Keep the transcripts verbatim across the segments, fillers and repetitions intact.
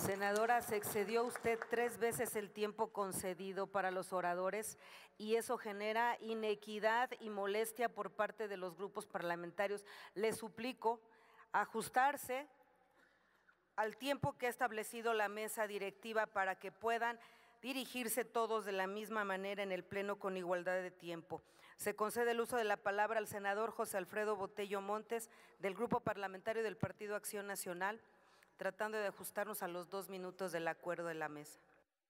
Senadora, se excedió usted tres veces el tiempo concedido para los oradores y eso genera inequidad y molestia por parte de los grupos parlamentarios. Le suplico ajustarse al tiempo que ha establecido la mesa directiva para que puedan dirigirse todos de la misma manera en el Pleno con igualdad de tiempo. Se concede el uso de la palabra al senador José Alfredo Botello Montes, del Grupo Parlamentario del Partido Acción Nacional, tratando de ajustarnos a los dos minutos del acuerdo de la mesa.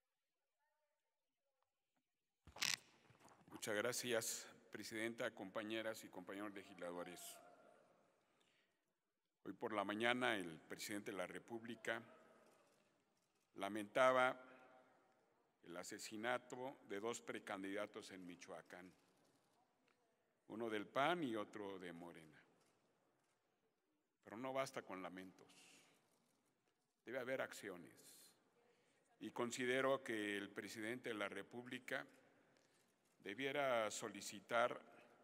Muchas gracias, presidenta, compañeras y compañeros legisladores. Hoy por la mañana el presidente de la República lamentaba el asesinato de dos precandidatos en Michoacán, uno del P A N y otro de Morena. Pero no basta con lamentos, debe haber acciones. Y considero que el presidente de la República debiera solicitar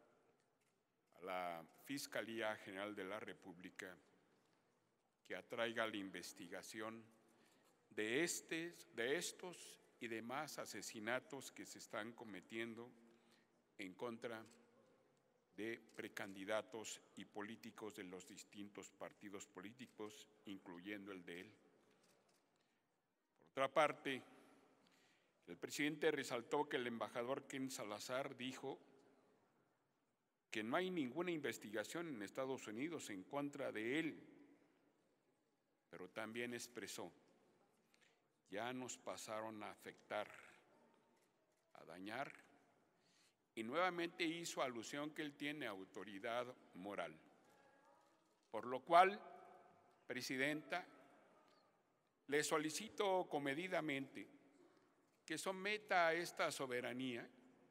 a la Fiscalía General de la República que atraiga la investigación de, estes, de estos y demás asesinatos que se están cometiendo en contra de precandidatos y políticos de los distintos partidos políticos, incluyendo el de él. Por otra parte, el presidente resaltó que el embajador Ken Salazar dijo que no hay ninguna investigación en Estados Unidos en contra de él, pero también expresó: ya nos pasaron a afectar, a dañar, y nuevamente hizo alusión que él tiene autoridad moral. Por lo cual, presidenta, le solicito comedidamente que someta a esta soberanía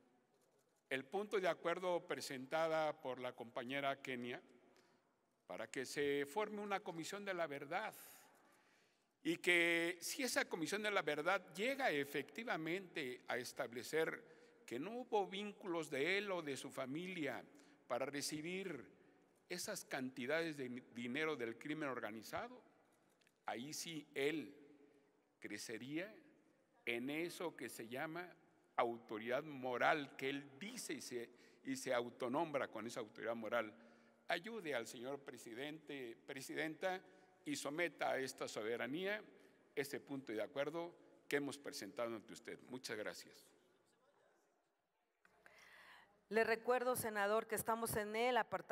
el punto de acuerdo presentada por la compañera Kenia para que se forme una comisión de la verdad y que si esa comisión de la verdad llega efectivamente a establecer que no hubo vínculos de él o de su familia para recibir esas cantidades de dinero del crimen organizado, ahí sí él crecería en eso que se llama autoridad moral, que él dice y se, y se autonombra con esa autoridad moral. Ayude al señor presidente, presidenta, y someta a esta soberanía ese punto de acuerdo que hemos presentado ante usted. Muchas gracias. Le recuerdo, senador, que estamos en el apartado